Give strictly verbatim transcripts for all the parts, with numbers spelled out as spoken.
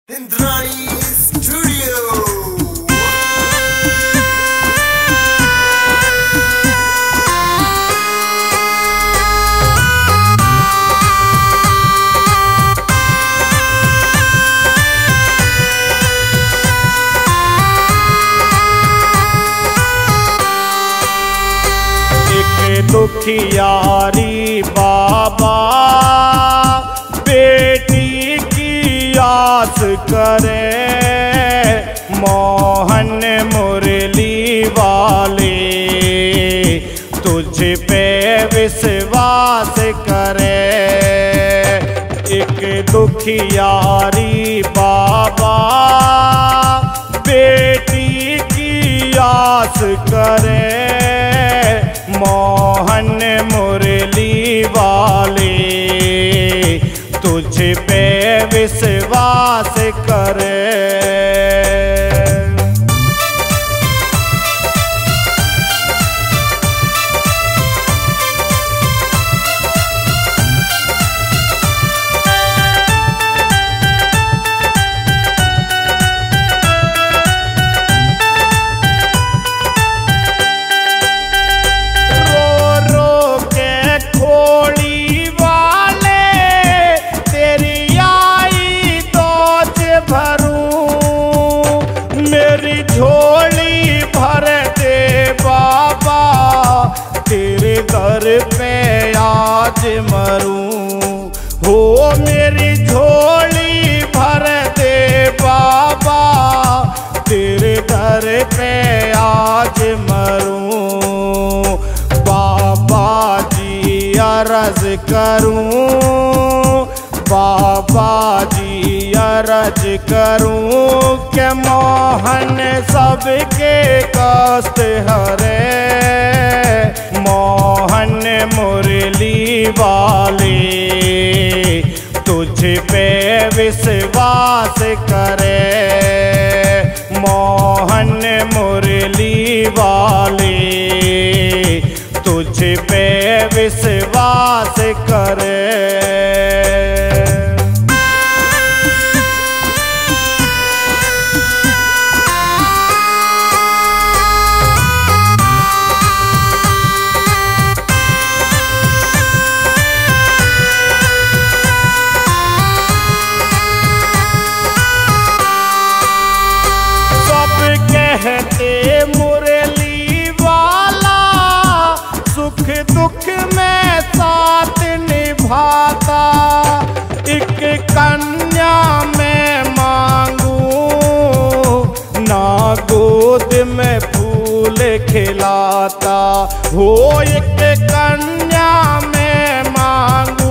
Indrani studio. एक दुखियारी बाबा बेटी की आस करे, मोहन मुरली वाले तुझ पे विश्वास करे। एक दुखियारी बाबा बेटी की आस करे, मोहन मुरली वाले तुझ पे विश्वास करे। झोली भर दे बाबा तेरे दर पे आज मरूं, हो मेरी झोली भर दे बाबा तेरे दर पे आज मरूं। बाबा जी अर्ज करूं, बाबा जी अर्ज करूं के मोहन सबके कष्ट हरे, मोहन मुरली वाले तुझ पे विश्वास करे, मोहन मुरली वाले तुझ पे विश्वास करे। कहते मुरली वाला सुख दुख में साथ निभाता, एक कन्या में मांगू ना गोद में फूल खिलाता, हो एक कन्या में मांगू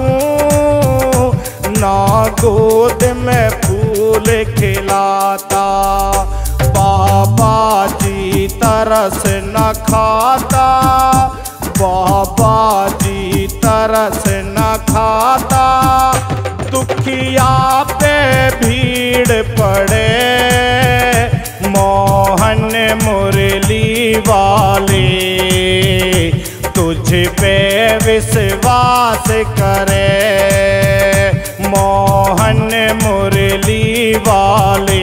ना गोद में फूल खिलाता। बाबा जी तरस न खाता, बाबा जी तरस न खाता, दुखिया पे भीड़ पड़े, मोहन मुरली वाले तुझ पे विश्वास करे, मोहन मुरली वाले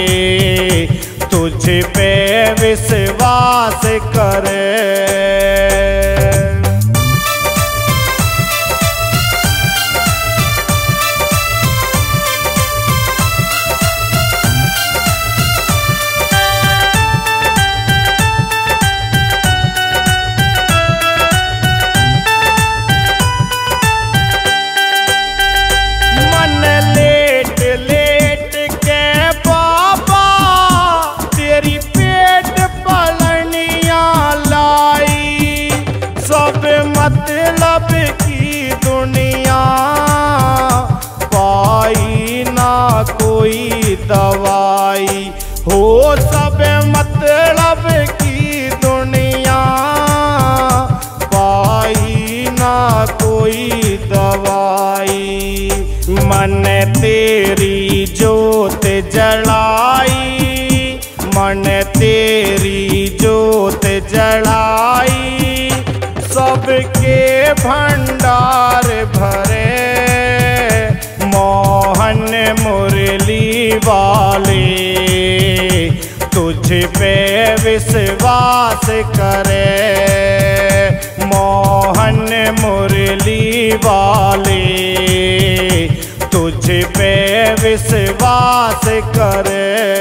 तुझ पे विश्वास करे। मतलब की दुनिया पाई ना कोई दवाई, हो सब मतलब की दुनिया पाई ना कोई दवाई। मन तेरी जोत जलाई, मन तेरी जोत जलाई, सबके भंडार भरे, मोहन मुरली वाले तुझ पे विश्वास करे। मोहन मुरली वाले तुझ पे विश्वास करे।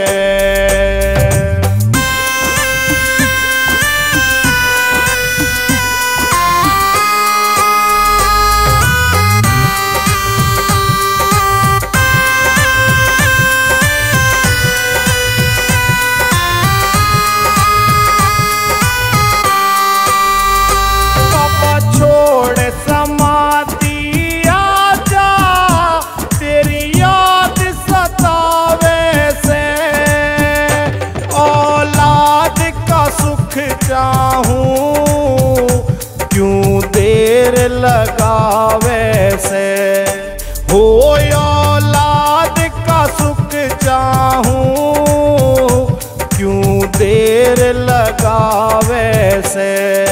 चाहूं क्यों देर लगावे से, हो औलाद का सुख चाहूं क्यों देर लगावे से।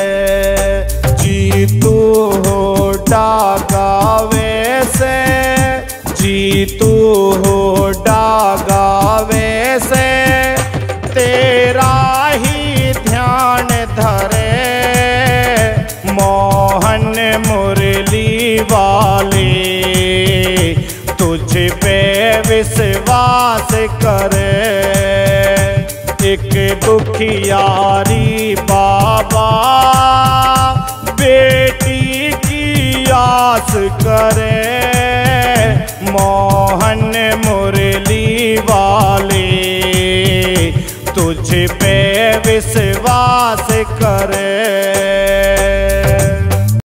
जीतू हो डागावे से, जीतू हो डागावे से, तेरा ही ध्यान धरे। मोहन मुरली वाले तुझ पे विश्वास करे। एक दुखियारी बाबा बेटी की आस करे। मोहन मुरली वाले तुझ पे विश्वास करे।